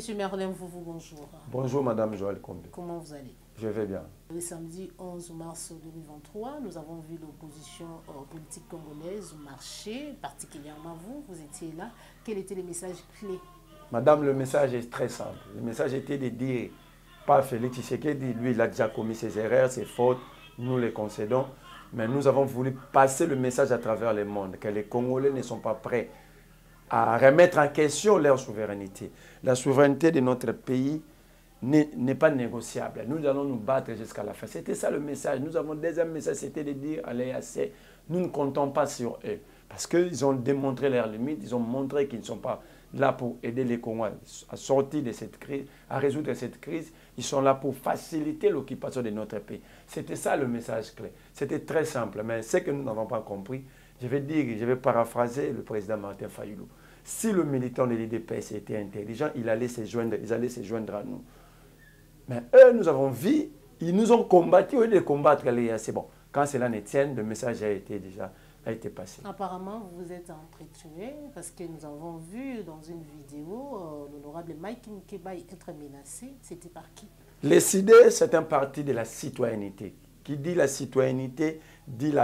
Monsieur Merlin, bonjour. Bonjour Madame Joël Kombe. Comment vous allez? Je vais bien. Le samedi 11 mars 2023, nous avons vu l'opposition politique congolaise marcher, particulièrement vous étiez là. Quel était le message clé? Madame, le message est très simple. Le message était de dire, pas Félix Tshisekedi, lui il a déjà commis ses erreurs, ses fautes, nous les concédons, mais nous avons voulu passer le message à travers le monde, que les Congolais ne sont pas prêts à remettre en question leur souveraineté. La souveraineté de notre pays n'est pas négociable. Nous allons nous battre jusqu'à la fin. C'était ça le message. Nous avons un deuxième message, c'était de dire à l'EAC, nous ne comptons pas sur eux. Parce qu'ils ont démontré leurs limites, ils ont montré qu'ils ne sont pas là pour aider les Congolais à sortir de cette crise, à résoudre cette crise. Ils sont là pour faciliter l'occupation de notre pays. C'était ça le message clé. C'était très simple, mais ce que nous n'avons pas compris, je vais paraphraser le président Martin Fayulu. Si le militant de l'IDPS était intelligent, ils allaient se joindre à nous. Mais eux, nous avons vu, ils nous ont combattu au lieu de combattre les. C'est bon. Quand cela ne tient, le message a été passé. Apparemment, vous vous êtes entretué parce que nous avons vu dans une vidéo l'honorable Mike Moukebaï être menacé. C'était par qui? Les CIDE, c'est un parti de la citoyenneté. Qui dit la citoyenneté, dit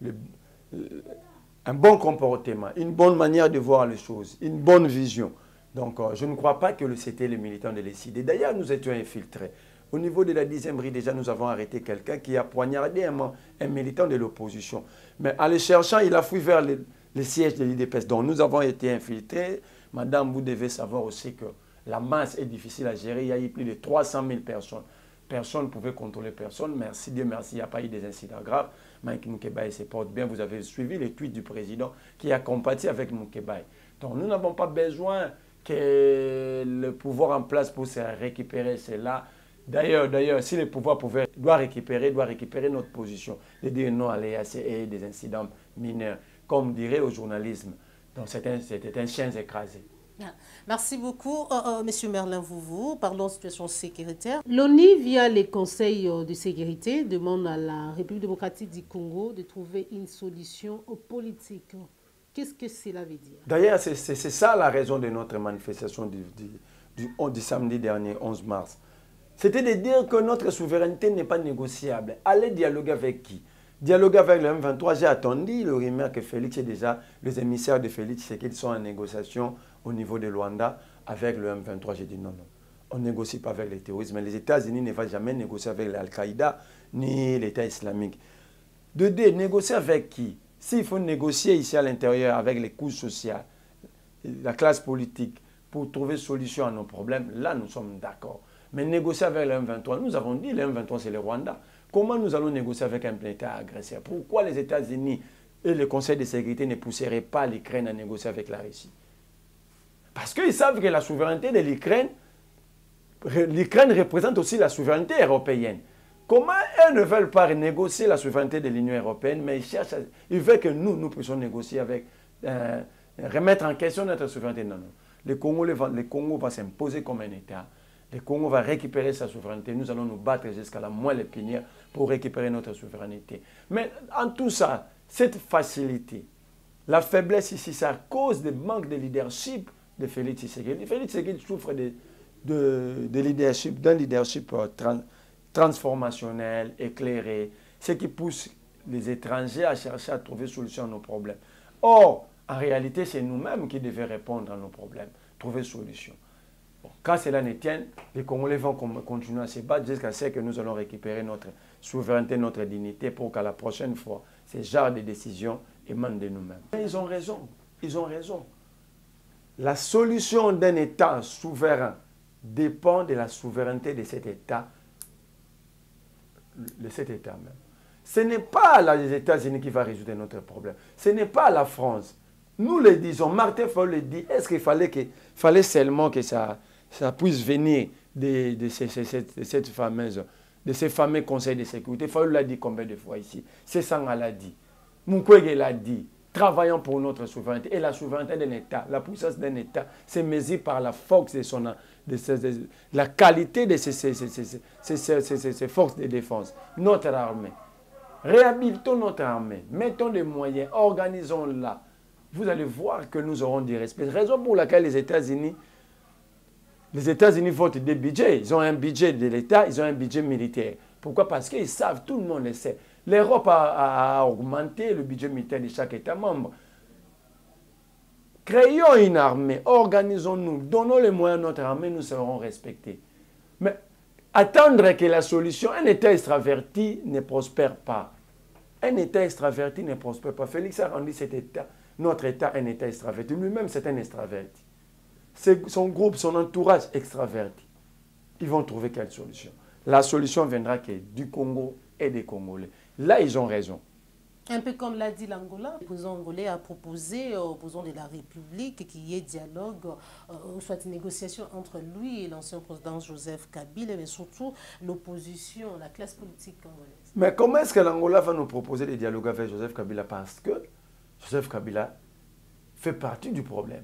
un bon comportement, une bonne manière de voir les choses, une bonne vision. Donc, je ne crois pas que c'était les militants de l'ECID. D'ailleurs, nous étions infiltrés. Au niveau de la 10e rue, déjà, nous avons arrêté quelqu'un qui a poignardé un militant de l'opposition. Mais en le cherchant, il a fui vers le siège de l'IDPS. Donc, nous avons été infiltrés. Madame, vous devez savoir aussi que la masse est difficile à gérer. Il y a eu plus de 300 000 personnes. Personne ne pouvait contrôler personne. Merci, Dieu merci, il n'y a pas eu des incidents graves. Mike Moukebaï se porte bien. Vous avez suivi les tweets du président qui a compati avec Moukebaï. Donc, nous n'avons pas besoin que le pouvoir en place pour se récupérer cela. D'ailleurs, si le pouvoir doit récupérer notre position, de dire non à l'EAC et des incidents mineurs, comme dirait au journalisme. Donc c'était un chien écrasé. Merci beaucoup. Monsieur Merlin Vouvou, parlons de situation sécuritaire. L'ONU, via les conseils de sécurité, demande à la République démocratique du Congo de trouver une solution politique. Qu'est-ce que cela veut dire? D'ailleurs, c'est ça la raison de notre manifestation du samedi dernier, 11 mars. C'était de dire que notre souveraineté n'est pas négociable. Allez dialoguer avec qui? Dialoguer avec le M23. J'ai attendu le rumeur que Félix est déjà, les émissaires de Félix, c'est qu'ils sont en négociation au niveau de Luanda avec le M23. J'ai dit non. On ne négocie pas avec les terroristes. Mais les États-Unis ne vont jamais négocier avec l'Al-Qaïda ni l'État islamique. De dire, négocier avec qui? S'il faut négocier ici à l'intérieur avec les couches sociales, la classe politique, pour trouver solution à nos problèmes, là nous sommes d'accord. Mais négocier avec le M23, nous avons dit le M23 c'est le Rwanda. Comment nous allons négocier avec un État agresseur? Pourquoi les États-Unis et le Conseil de sécurité ne pousseraient pas l'Ukraine à négocier avec la Russie? Parce qu'ils savent que la souveraineté de l'Ukraine représente aussi la souveraineté européenne. Comment eux ne veulent pas négocier la souveraineté de l'Union européenne, mais ils veulent que nous puissions négocier avec, remettre en question notre souveraineté? Non. Le Congo va s'imposer comme un État. Le Congo va récupérer sa souveraineté. Nous allons nous battre jusqu'à la moelle épinière pour récupérer notre souveraineté. Mais en tout ça, cette facilité, la faiblesse ici, c'est à cause du manque de leadership de Félix Tshisekedi. Félix Tshisekedi souffre de leadership, d'un leadership transformationnel, éclairé, ce qui pousse les étrangers à chercher à trouver solution à nos problèmes. Or, en réalité, c'est nous-mêmes qui devons répondre à nos problèmes, trouver solution. Bon, quand cela ne tient, les Congolais vont continuer à se battre jusqu'à ce que nous allons récupérer notre souveraineté, notre dignité pour qu'à la prochaine fois, ce genre de décisions émanent de nous-mêmes. Ils ont raison. La solution d'un État souverain dépend de la souveraineté de cet État même. Ce n'est pas les États-Unis qui vont résoudre notre problème. Ce n'est pas la France. Nous le disons, Martin Fayulu le dit, est-ce qu'il fallait seulement que ça puisse venir de ces fameux conseils de sécurité? Fayulu l'a dit combien de fois ici? Sessanga l'a dit. Mukwege l'a dit. Travaillons pour notre souveraineté. Et la souveraineté d'un État, la puissance d'un État, c'est mesure par la force la qualité de ces forces de défense. Notre armée. Réhabilitons notre armée. Mettons des moyens. Organisons-la. Vous allez voir que nous aurons du respect. Raison pour laquelle les États-Unis Les États-Unis votent des budgets. Ils ont un budget de l'État, ils ont un budget militaire. Pourquoi? Parce qu'ils savent, tout le monde le sait. L'Europe a augmenté le budget militaire de chaque État membre. Créons une armée, organisons-nous, donnons les moyens à notre armée, nous serons respectés. Mais attendre que la solution, un État extraverti ne prospère pas. Un État extraverti ne prospère pas. Félix a rendu cet État, notre État, un État extraverti. Lui-même, c'est un extraverti. Son groupe, son entourage extraverti. Ils vont trouver quelle solution? La solution viendra du Congo et des Congolais. Là, ils ont raison. Un peu comme l'a dit l'Angola, le président angolais a proposé au président de la République qu'il y ait dialogue, soit une négociation entre lui et l'ancien président Joseph Kabila, mais surtout l'opposition, la classe politique congolaise. Mais comment est-ce que l'Angola va nous proposer des dialogues avec Joseph Kabila? Parce que Joseph Kabila fait partie du problème.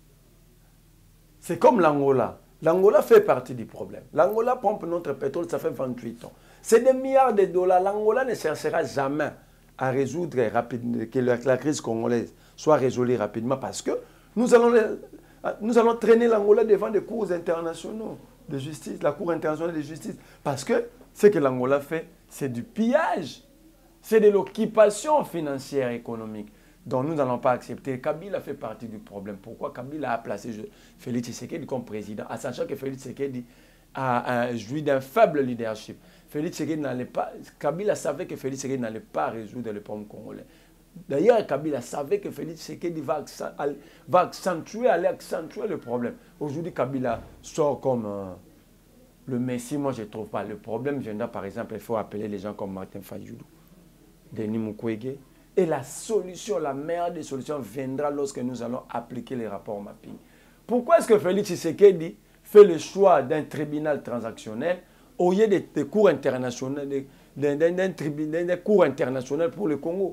C'est comme l'Angola. L'Angola fait partie du problème. L'Angola pompe notre pétrole, ça fait 28 ans. C'est des milliards de dollars. L'Angola ne cherchera jamais à résoudre rapidement, que la crise congolaise soit résolue rapidement parce que nous allons traîner l'Angola devant des cours internationaux de justice, la Cour internationale de justice. Parce que ce que l'Angola fait, c'est du pillage. C'est de l'occupation financière et économique. Donc nous n'allons pas accepter. Kabila fait partie du problème. Pourquoi Kabila a placé Félix Tshisekedi comme président, en sachant que Félix Tshisekedi a joui d'un faible leadership. Félix Tshisekedi n'allait pas, Kabila savait que Félix Tshisekedi n'allait pas résoudre le problème congolais. D'ailleurs, Kabila savait que Félix Tshisekedi va aller accentuer le problème. Aujourd'hui, Kabila sort comme le Messie. Moi, je ne trouve pas. Le problème viendra, par exemple, il faut appeler les gens comme Martin Fayulu, Denis Mukwege. Et la solution, la meilleure des solutions viendra lorsque nous allons appliquer les rapports mapping. Pourquoi est-ce que Félix Tshisekedi fait le choix d'un tribunal transactionnel au lieu des cours internationaux, d'un cours international pour le Congo?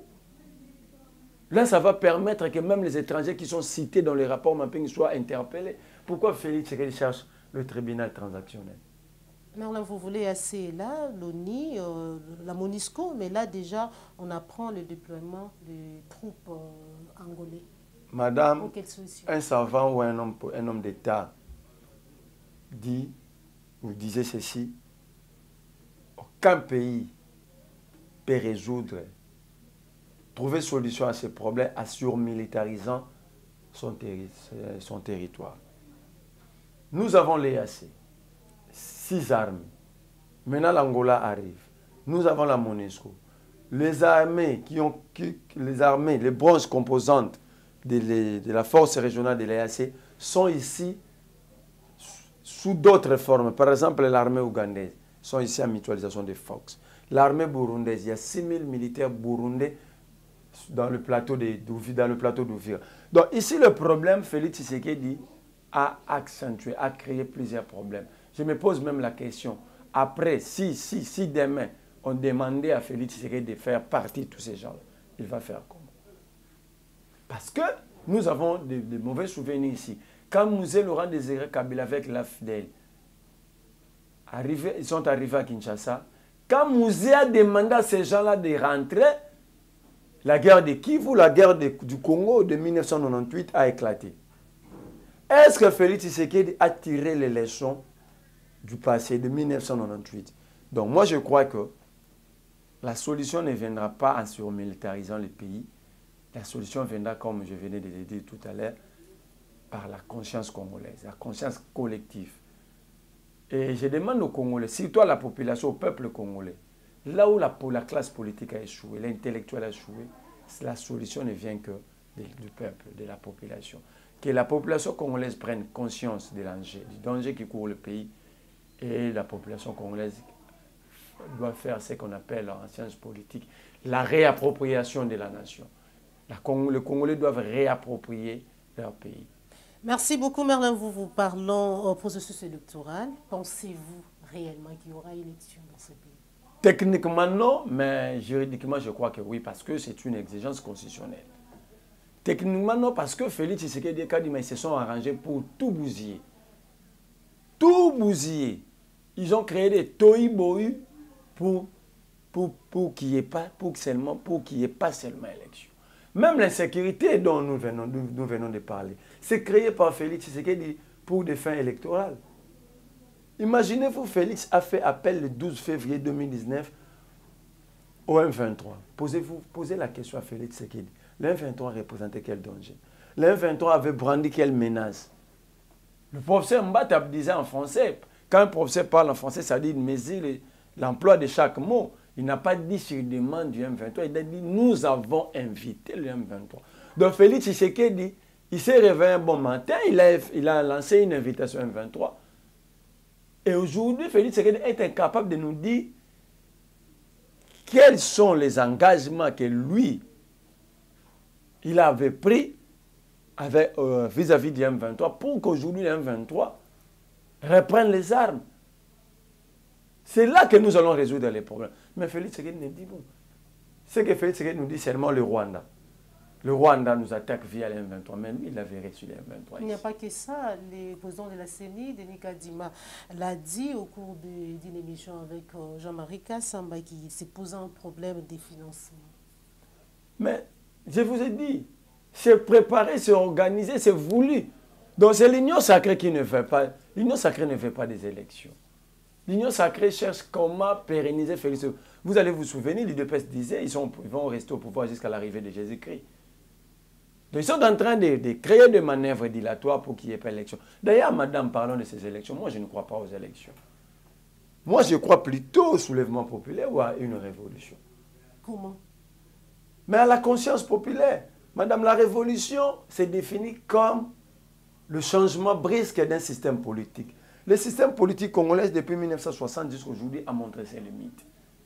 Là, ça va permettre que même les étrangers qui sont cités dans les rapports mapping soient interpellés. Pourquoi Félix Tshisekedi cherche le tribunal transactionnel? Merlin, vous voulez assez là, l'ONI, la MONUSCO, mais là déjà, on apprend le déploiement des troupes angolais. Madame, un savant ou un homme d'État dit ou disait ceci: aucun pays peut résoudre, trouver solution à ces problèmes en surmilitarisant son territoire. Nous avons l'EAC. 6 armées. Maintenant, l'Angola arrive. Nous avons la MONUSCO. Les armées, les branches composantes de la force régionale de l'EAC sont ici sous d'autres formes. Par exemple, l'armée ougandaise sont ici en mutualisation des forces. L'armée burundaise, il y a 6000 militaires burundais dans le plateau d'Ouvira. Donc ici, le problème, Félix Tshisekedi a accentué, a créé plusieurs problèmes. Je me pose même la question, après, si demain, on demandait à Félix Tshisekedi de faire partie de tous ces gens-là, il va faire comment? Parce que nous avons de mauvais souvenirs ici. Quand Mouzé Laurent Désiré Kabila avec l'AFDEL, ils sont arrivés à Kinshasa, quand Mouzé a demandé à ces gens-là de rentrer, la guerre de Kivu, la guerre du Congo de 1998 a éclaté. Est-ce que Félix Tshisekedi a tiré les leçons du passé de 1998? Donc moi je crois que la solution ne viendra pas en surmilitarisant le pays. La solution viendra, comme je venais de le dire tout à l'heure, par la conscience congolaise, la conscience collective. Et je demande aux Congolais, surtout à la population, au peuple congolais, là où la classe politique a échoué, l'intellectuel a échoué, la solution ne vient que du peuple, de la population. Que la population congolaise prenne conscience du danger qui court le pays, et la population congolaise doit faire ce qu'on appelle en sciences politiques la réappropriation de la nation. Les Congolais doivent réapproprier leur pays. Merci beaucoup Merlin. Vous parlons au processus électoral. Pensez-vous réellement qu'il y aura élection dans ce pays? Techniquement non, mais juridiquement je crois que oui, parce que c'est une exigence constitutionnelle. Techniquement non, parce que Félix Tshisekedi et Kadima, ils se sont arrangés pour tout bousiller. Tout bousiller. Ils ont créé des tohu-bohu pour qu'il n'y ait pas seulement élection. Même l'insécurité dont nous venons de parler, c'est créé par Félix Tshisekedi pour des fins électorales. Imaginez-vous, Félix a fait appel le 12 février 2019 au M23. Posez la question à Félix Tshisekedi. Le M23 représentait quel danger? Le M23 avait brandi quelle menace? Le professeur Mbata disait en français, quand un professeur parle en français, ça dit mesure l'emploi de chaque mot. Il n'a pas dit sur demande du M23, il a dit nous avons invité le M23. Donc Félix Tshisekedi, il s'est réveillé un bon matin, il a lancé une invitation au M23. Et aujourd'hui, Félix Tshisekedi est incapable de nous dire quels sont les engagements que lui, il avait pris vis-à-vis du M23 pour qu'aujourd'hui le M23 reprenne les armes. C'est là que nous allons résoudre les problèmes. Mais Félix Tshisekedi nous dit, bon, ce que Félix Tshisekedi nous dit, c'est seulement le Rwanda. Le Rwanda nous attaque via le M23, mais lui, il avait reçu le M23. Il n'y a pas que ça. Le président de la CENI, Denis Kadima, l'a dit au cours d'une émission avec Jean-Marie Kassamba, qui s'est posé un problème de financement. Mais je vous ai dit, c'est préparé, c'est organisé, c'est voulu. Donc c'est l'Union sacrée qui ne fait pas. L'Union sacrée ne fait pas des élections. L'Union sacrée cherche comment pérenniser Félix. Vous allez vous souvenir, l'UDPS disait ils vont rester au pouvoir jusqu'à l'arrivée de Jésus-Christ. Donc ils sont en train de créer des manœuvres dilatoires pour qu'il n'y ait pas d'élection. D'ailleurs, madame, parlons de ces élections. Moi, je ne crois pas aux élections. Moi, je crois plutôt au soulèvement populaire ou à une révolution. Comment? Mais à la conscience populaire. Madame, la révolution, c'est défini comme le changement brusque d'un système politique. Le système politique congolais, depuis 1960 jusqu'à aujourd'hui, a montré ses limites.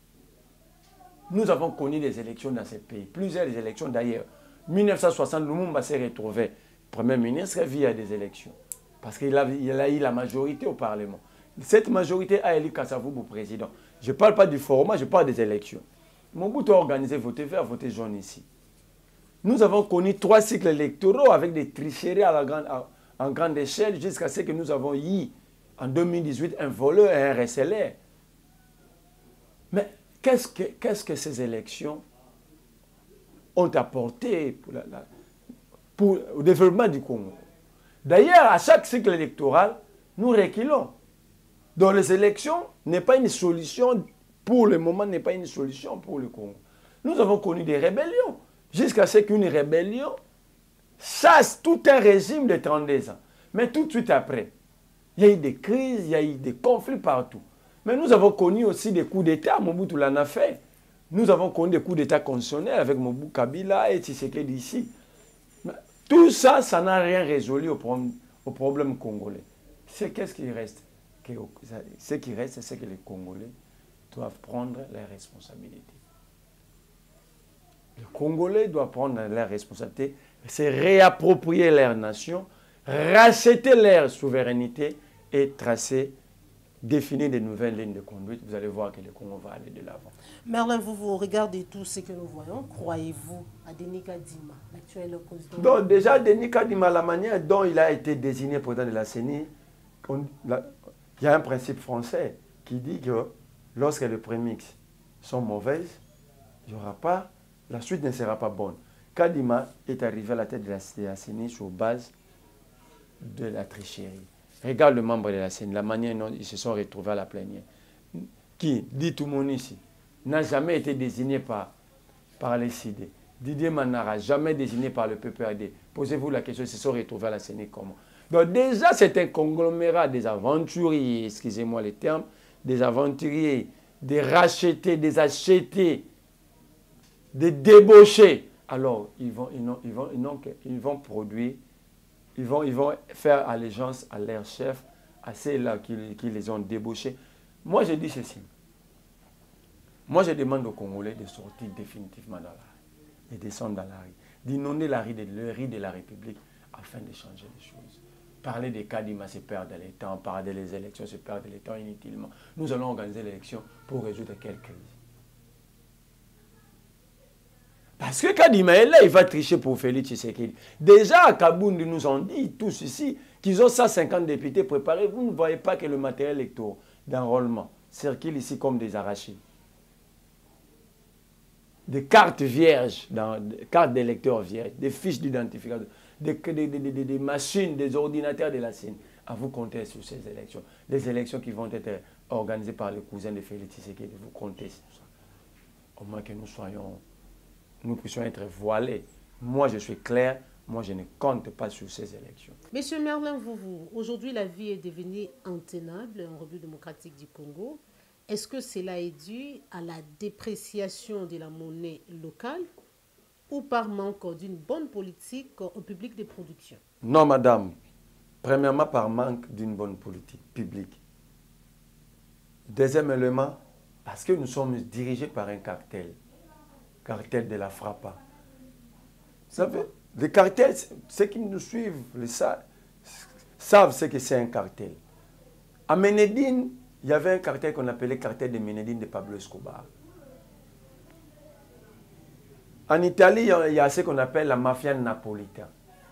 Nous avons connu des élections dans ces pays, plusieurs élections d'ailleurs. 1960, Lumumba s'est retrouvé Premier ministre via des élections. Parce qu'il a eu la majorité au Parlement. Cette majorité a élu Kasavubu président. Je ne parle pas du format, je parle des élections. Mobutu a organisé voter vert, voter jaune ici. Nous avons connu 3 cycles électoraux avec des tricheries en grande échelle jusqu'à ce que nous avons eu en 2018 un voleur et un RSLR. Mais qu'est-ce que ces élections ont apporté pour le développement du Congo? D'ailleurs, à chaque cycle électoral, nous reculons. Donc les élections n'est pas une solution, pour le moment, n'est pas une solution pour le Congo. Nous avons connu des rébellions, jusqu'à ce qu'une rébellion chasse tout un régime de 32 ans. Mais tout de suite après, il y a eu des crises, il y a eu des conflits partout. Mais nous avons connu aussi des coups d'État, Mobutu l'en a fait. Nous avons connu des coups d'État constitutionnels avec Mobutu Kabila et Tshisekedi ici. Tout ça, ça n'a rien résolu au problème congolais. Qu'est-ce qui reste? Ce qui reste, c'est que les Congolais doivent prendre leurs responsabilités. Les Congolais doivent prendre leurs responsabilités, se réapproprier leur nation, racheter leur souveraineté et définir de nouvelles lignes de conduite. Vous allez voir que le Congo va aller de l'avant. Merlin, vous regardez tout ce que nous voyons. Croyez-vous à Denis Kadima, l'actuel président? Donc déjà, Denis Kadima, la manière dont il a été désigné président de la CENI, il y a un principe français qui dit que lorsque les prémixes sont mauvaises, il y aura pas, la suite ne sera pas bonne. Kadima est arrivé à la tête de la CENI sur base de la tricherie. Regarde le membre de la CENI, la manière dont ils se sont retrouvés à la plénière. Qui, dit tout le monde ici, n'a jamais été désigné par les CID. Didier Manara, jamais désigné par le PPRD. Posez-vous la question, ils se sont retrouvés à la CENI comment? Donc déjà, c'est un conglomérat des aventuriers, excusez-moi les termes, des aventuriers, des rachetés, des achetés, des débauchés. Alors, ils vont produire, ils vont faire allégeance à leur chef, à ceux-là qui les ont débauchés. Moi, je dis ceci. Moi, je demande aux Congolais de sortir définitivement dans la rue, de descendre dans la rue, d'inonder la rue de la République afin de changer les choses. Parler des Kadima, c'est perdre le temps. Parler des élections, c'est perdre le temps inutilement. Nous allons organiser l'élection pour résoudre quelle crise? Parce que Kadima est là, il va tricher pour Félix Tshisekedi. Déjà, à Kabound, nous ont dit, tous ici, qu'ils ont 150 députés préparés. Vous ne voyez pas que le matériel électoral d'enrôlement circule ici comme des arachides. Des cartes vierges, des cartes d'électeurs vierges, des fiches d'identification, des machines, des ordinateurs de la CENI. à vous compter sur ces élections. Les élections qui vont être organisées par les cousins de Félix Tshisekedi, vous comptez sur ça. Au moins que nous puissions être voilés. Moi, je suis clair, moi, je ne compte pas sur ces élections. Monsieur Merlin Mvuvu, aujourd'hui, la vie est devenue intenable en République démocratique du Congo. Est-ce que cela est dû à la dépréciation de la monnaie locale ou par manque d'une bonne politique au public de production? Non, madame. Premièrement, par manque d'une bonne politique publique. Deuxième élément, parce que nous sommes dirigés par un cartel de la Frappa. Vous savez, les cartels, ceux qui nous suivent savent ce que c'est un cartel. À Ménédine, il y avait un cartel qu'on appelait cartel de Ménédine de Pablo Escobar. En Italie, il y a ce qu'on appelle la mafia napolitaine.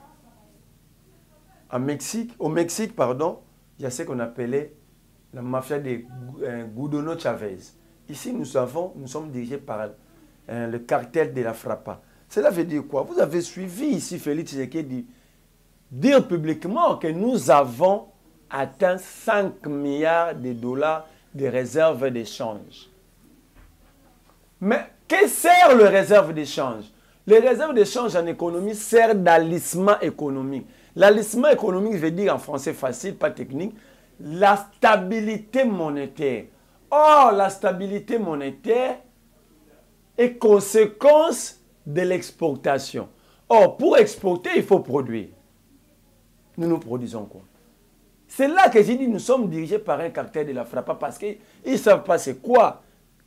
Au Mexique, il y a ce qu'on appelait la mafia de Goudono Chavez. Ici, nous sommes dirigés par le cartel de la Frappa. Cela veut dire quoi? Vous avez suivi ici Félix Tshisekedi dire publiquement que nous avons atteint 5 milliards de dollars de réserves d'échange. Mais que sert le réserve d'échange? Les réserves d'échange en économie servent d'alissement économique. L'alissement économique veut dire en français facile, pas technique, la stabilité monétaire. Or, la stabilité monétaire est conséquence de l'exportation. Or, pour exporter, il faut produire. Nous produisons quoi? C'est là que j'ai dit nous sommes dirigés par un cartel de la Frappa parce qu'ils ne savent pas c'est quoi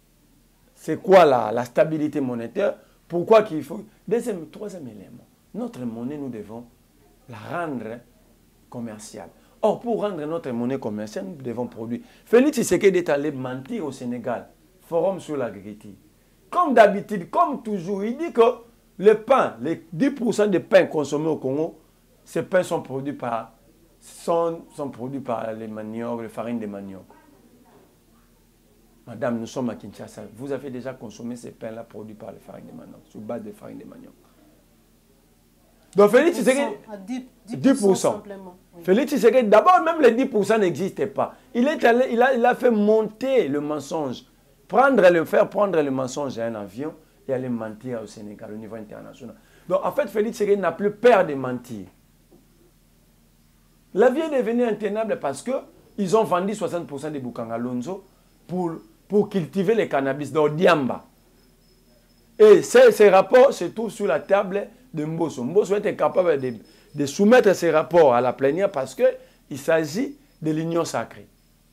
la stabilité monétaire. Pourquoi qu'il faut... Troisième élément, notre monnaie, nous devons la rendre commerciale. Or, pour rendre notre monnaie commerciale, nous devons produire. Félix Tshisekedi est allé mentir au Sénégal, forum sur l'agriculture. Comme d'habitude, comme toujours, il dit que le pain, les 10% de pain consommés au Congo, ces pains sont produits par les maniocs, les farines de manioc. Madame, nous sommes à Kinshasa. Vous avez déjà consommé ces pains-là produits par les farines de manioc, sur base de farines de manioc. Donc Félix Tshisekedi, 10%. Simplement. Oui. Félix Tshisekedi, d'abord même les 10% n'existaient pas. Il a fait monter le mensonge. Faire prendre le mensonge à un avion et aller mentir au Sénégal au niveau international. Donc en fait, Félix Tshisekedi n'a plus peur de mentir. La vie est devenue intenable parce qu'ils ont vendu 60% de Bukangalonzo pour cultiver le cannabis dans Diamba. Et ces rapports se trouvent sur la table de Mbosso. Mbosso était capable de soumettre ces rapports à la plénière parce qu'il s'agit de l'union sacrée.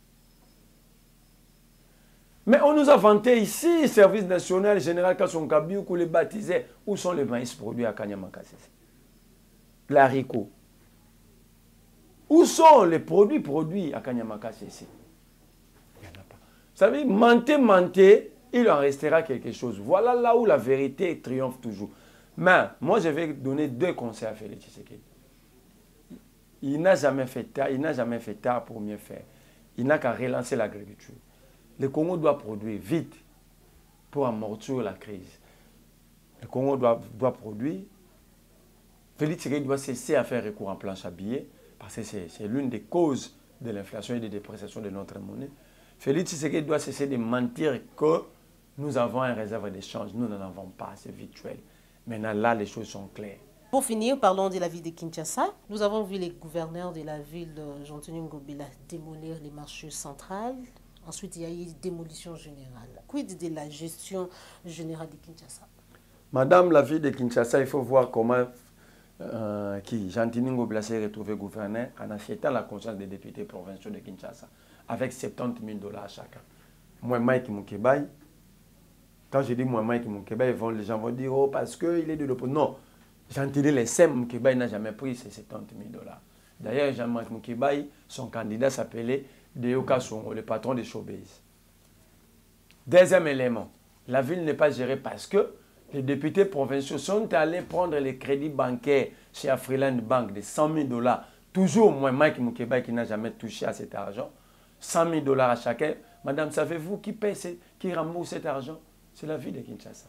Mais on nous a vanté ici, service national général Kassonkabiou, qu'on les baptisait. Où sont les maïs produits à Kanyamakasese? L'haricot. Où sont les produits à Kanyamakasese? Il n'y en a pas. Vous savez, mentez, il en restera quelque chose. Voilà là où la vérité triomphe toujours. Mais moi, je vais donner 2 conseils à Félix Tshisekedi. Il n'a jamais fait tard pour mieux faire. Il n'a qu'à relancer l'agriculture. Le Congo doit produire vite pour amortir la crise. Le Congo doit produire. Félix Tshisekedi doit cesser à faire recours en planche à billets parce que c'est l'une des causes de l'inflation et de dépréciation de notre monnaie. Félix Tshisekedi doit cesser de mentir que nous avons un réserve d'échange. Nous n'en avons pas, c'est virtuel. Maintenant, là, les choses sont claires. Pour finir, parlons de la ville de Kinshasa. Nous avons vu les gouverneurs de la ville de Jean-Tony Ngobila démolir les marchés centrales. Ensuite, il y a eu démolition générale. Quid de la gestion générale de Kinshasa? Madame, la ville de Kinshasa, il faut voir comment Jean-Tony Ngobila s'est retrouvé gouverneur en achetant la conscience des députés provinciaux de Kinshasa avec 70 000 $ chacun. Moi, Mike Moukebaï, quand je dis moi, Mike Moukebaï, les gens vont dire, oh, parce qu'il est de l'opposition. Non, Jean-Tony Lessem Moukebaï n'a jamais pris ces 70 000 $. D'ailleurs, Jean-Marc Moukebaï, son candidat s'appelait Deoka Songo, le patron de Showbiz. Deuxième élément, la ville n'est pas gérée parce que les députés provinciaux sont allés prendre les crédits bancaires chez Afriland Bank de 100 000 $. Toujours moi, Mike Moukebaï, qui n'a jamais touché à cet argent. 100 000 $ à chacun. Madame, savez-vous qui paie, qui rembourse cet argent? C'est la ville de Kinshasa.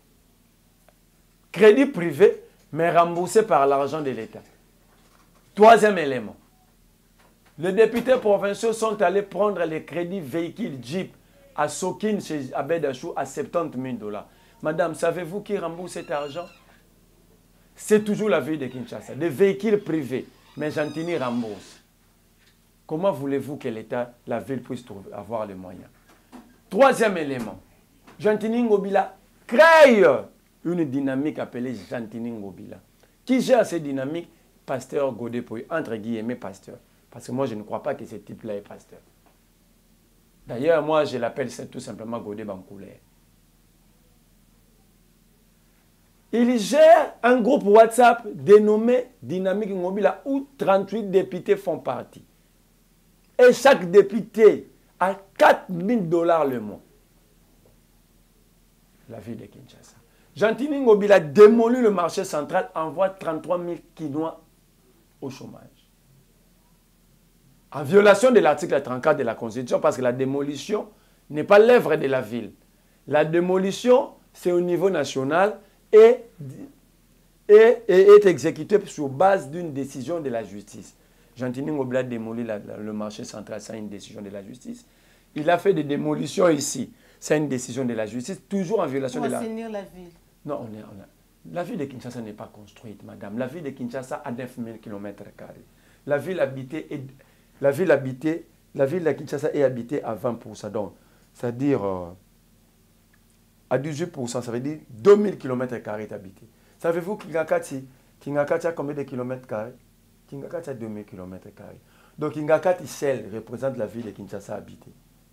Crédit privé, mais remboursé par l'argent de l'État. Troisième élément. Les députés provinciaux sont allés prendre les crédits véhicules Jeep à Sokin, chez Abedachou, à 70 000 $. Madame, savez-vous qui rembourse cet argent? C'est toujours la ville de Kinshasa, des véhicules privés. Mais Jantini rembourse. Comment voulez-vous que l'État, la ville, puisse avoir les moyens? Troisième élément, Jantini Ngobila crée une dynamique appelée Jantini Ngobila. Qui gère cette dynamique? Pasteur Godé, entre guillemets pasteur. Parce que moi, je ne crois pas que ce type-là est pasteur. D'ailleurs, moi, je l'appelle tout simplement Godé Bankoulé. Il gère un groupe WhatsApp dénommé Dynamique Ngobila où 38 députés font partie. Et chaque député a 4 000 $ le mois. La ville de Kinshasa. Jantini Ngobila démolit le marché central, envoie 33 000 Kinois au chômage. En violation de l'article 34 de la Constitution, parce que la démolition n'est pas l'œuvre de la ville. La démolition, c'est au niveau national et est exécutée sur base d'une décision de la justice. Jantini Ngobila démolit le marché central, c'est une décision de la justice. Il a fait des démolitions ici, c'est une décision de la justice, toujours en violation de la... Pour assainir la ville. Non, la ville de Kinshasa n'est pas construite, madame. La ville de Kinshasa a 9 000 km². La ville de Kinshasa est habitée à 20%. Donc, c'est-à-dire à 18%, ça veut dire 2000 km² est habité. Savez-vous Kingakati a combien de kilomètres carrés? Kingakati a 2000 km². Donc Kingakati seul représente la ville de Kinshasa habitée.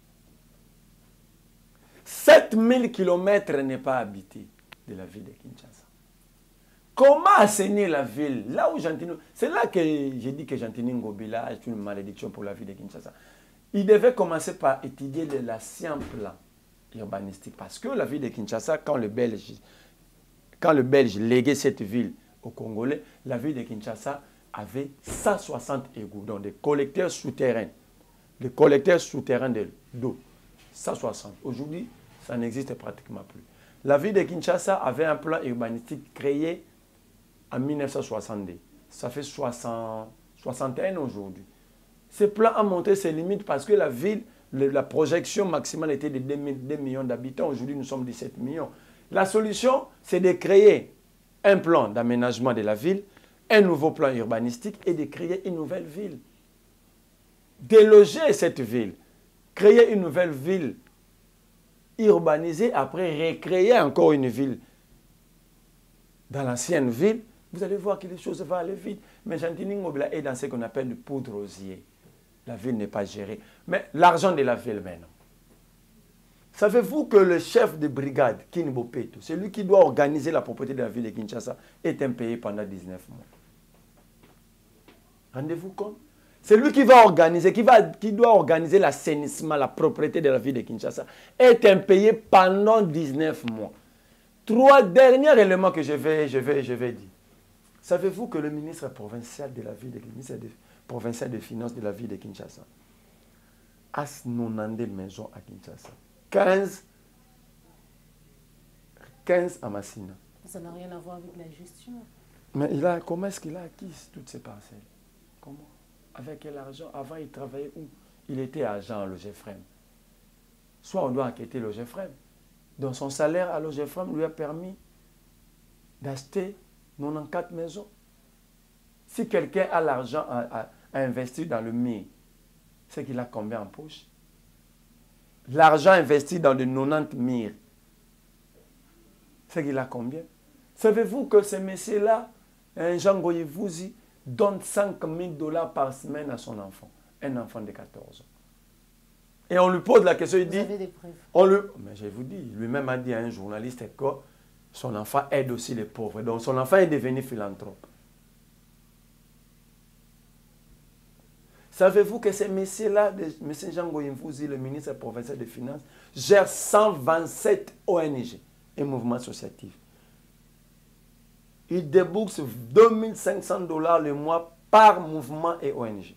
7000 km n'est pas habité de la ville de Kinshasa. Comment assainir la ville? Là où Jantini... C'est là que j'ai dit que Jantini Ngobila est une malédiction pour la ville de Kinshasa. Il devait commencer par étudier l'ancien plan urbanistique. Parce que la ville de Kinshasa, quand le Belge léguait cette ville aux Congolais, la ville de Kinshasa avait 160 égouts, donc des collecteurs souterrains. Des collecteurs souterrains d'eau. 160. Aujourd'hui, ça n'existe pratiquement plus. La ville de Kinshasa avait un plan urbanistique créé en 1962. Ça fait 61 aujourd'hui. Ce plan a montré ses limites parce que la ville, la projection maximale était de 2 millions d'habitants. Aujourd'hui, nous sommes 17 millions. La solution, c'est de créer un plan d'aménagement de la ville, un nouveau plan urbanistique et de créer une nouvelle ville. Déloger cette ville, créer une nouvelle ville urbanisée, après recréer encore une ville dans l'ancienne ville, vous allez voir que les choses vont aller vite. Mais Jantini Ngobila est dans ce qu'on appelle le poudre rosier. La ville n'est pas gérée. Mais l'argent de la ville maintenant. Savez-vous que le chef de brigade, Kinbopeto, celui qui doit organiser la propriété de la ville de Kinshasa, est impayé pendant 19 mois? Rendez-vous compte? C'est lui qui va organiser, qui doit organiser l'assainissement, la propriété de la ville de Kinshasa, est impayé pendant 19 mois. 3 derniers éléments que je vais dire. Savez-vous que le ministre provincial de la ville de Kinshasa, provincial des finances de la ville de Kinshasa, a 90 maisons à Kinshasa, 15 à Massina. Ça n'a rien à voir avec la gestion. Mais comment est-ce qu'il a acquis toutes ces parcelles? Comment? Avec quel argent? Avant, il travaillait où? Il était agent à Logefrem. Soit on doit enquêter Logefrem. Donc son salaire à Logefrem lui a permis d'acheter 94 maisons. Si quelqu'un a l'argent à investir dans le mire, c'est qu'il a combien en poche? L'argent investi dans de 90 mires, c'est qu'il a combien? Savez-vous que ce monsieur-là, Jean Goyevouzi, donne 5 000 $ par semaine à son enfant, un enfant de 14 ans. Et on lui pose la question, il dit... Vous avez des preuves? Mais je vous dis, lui-même a dit à un journaliste que son enfant aide aussi les pauvres. Donc son enfant est devenu philanthrope. Savez-vous que ce monsieur-là, M. Jean Goyemfouzi, le ministre provincial des Finances, gère 127 ONG et mouvements associatifs. Il débourse 2 500 $ le mois par mouvement et ONG.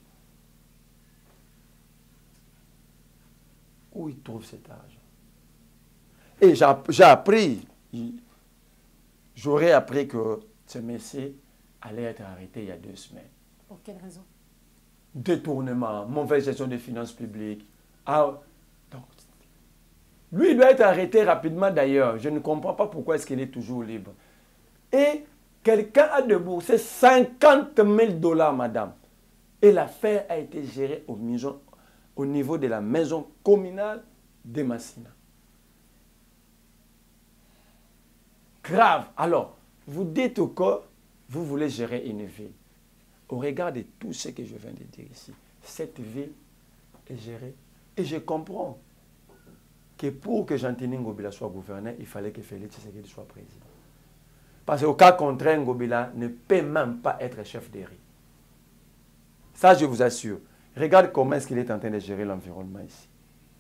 Où il trouve cet argent? Et j'ai appris, j'aurais appris que ce monsieur allait être arrêté il y a 2 semaines. Pour quelle raison? détournement, mauvaise gestion des finances publiques. Ah, donc, lui, il doit être arrêté rapidement d'ailleurs. Je ne comprends pas pourquoi est-ce qu'il est toujours libre. Et quelqu'un a déboursé 50 000 $, madame. Et l'affaire a été gérée au niveau de la maison communale de Massina. Grave. Alors, vous dites que vous voulez gérer une ville. Au regard de tout ce que je viens de dire ici, cette ville est gérée. Et je comprends que pour que Jean-Tini Ngobila soit gouverneur, il fallait que Félix Tshisekedi soit président. Parce qu'au cas contraire, Ngobila ne peut même pas être chef de riz. Ça, je vous assure. Regarde comment est-ce qu'il est en train de gérer l'environnement ici.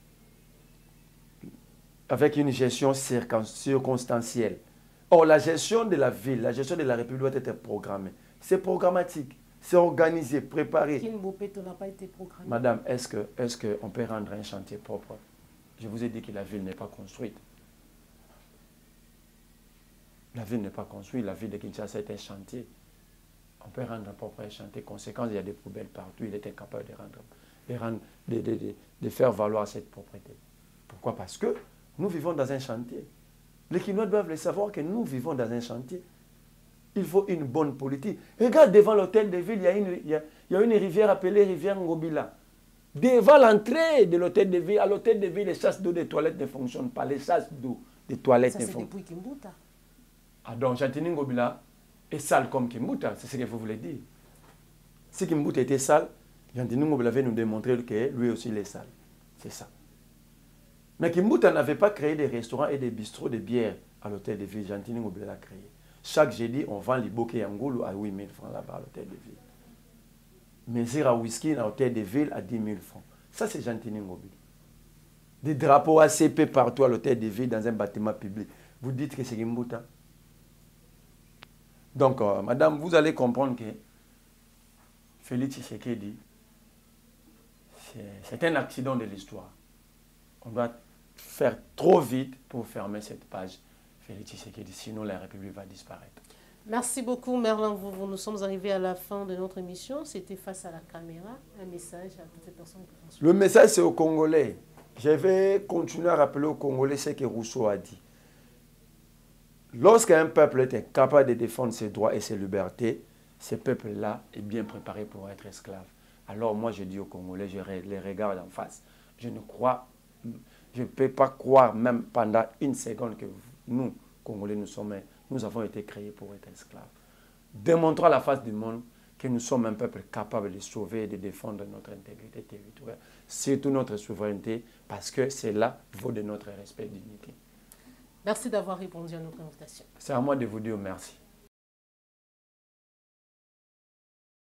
Avec une gestion circonstancielle. Or, la gestion de la ville, la gestion de la République doit être programmée. C'est programmatique, c'est organisé, préparé. Kinbopeto n'a pas été programmé. Madame, est-ce qu'on peut rendre un chantier propre? Je vous ai dit que la ville n'est pas construite. La ville n'est pas construite, la ville de Kinshasa est un chantier. On peut rendre propre un chantier. Conséquence, il y a des poubelles partout. Il est incapable de faire valoir cette propriété. Pourquoi? Parce que nous vivons dans un chantier. Les Kinois doivent le savoir que nous vivons dans un chantier. Il faut une bonne politique. Regarde devant l'hôtel de ville, il y a une rivière appelée rivière Ngobila. Devant l'entrée de l'hôtel de ville, à l'hôtel de ville, les chasses d'eau des toilettes ne fonctionnent pas. Les chasses d'eau des toilettes ne fonctionnent pas. Ça, c'est depuis Kimbuta. Ah donc, Jean-Tini Ngobila est sale comme Kimbuta, c'est ce que vous voulez dire. Si Kimbuta était sale, Jean-Tini Ngobila avait nous démontrer que lui aussi il est sale. C'est ça. Mais Kimbuta n'avait pas créé des restaurants et des bistrots de bière à l'hôtel de ville. Jean-Tini Ngobila l'a créé. Chaque jeudi, on vend les bouquets Angoulou à 8 000 francs là-bas à l'hôtel de ville. Mais à whisky à l'hôtel de ville à 10 000 francs. Ça, c'est Jean-Tini Ngobila. Des drapeaux ACP partout à l'hôtel de ville dans un bâtiment public. Vous dites que c'est Kimbuta? Donc, madame, vous allez comprendre que Félix Tshisekedi, c'est un accident de l'histoire. On doit faire trop vite pour fermer cette page Félix Tshisekedi, sinon la République va disparaître. Merci beaucoup, Merlin Mvouvu. Nous sommes arrivés à la fin de notre émission. C'était Face à la caméra. Un message à toutes les personnes qui font. Le message, c'est aux Congolais. Je vais continuer à rappeler aux Congolais ce que Rousseau a dit. Lorsqu'un peuple est incapable de défendre ses droits et ses libertés, ce peuple-là est bien préparé pour être esclave. Alors moi, je dis aux Congolais, je les regarde en face. Je ne peux pas croire même pendant une seconde que nous, Congolais, nous avons été créés pour être esclaves. Démontrons à la face du monde que nous sommes un peuple capable de sauver et de défendre notre intégrité territoriale, surtout notre souveraineté, parce que cela vaut de notre respect et dignité. Merci d'avoir répondu à notre invitation. C'est à moi de vous dire merci.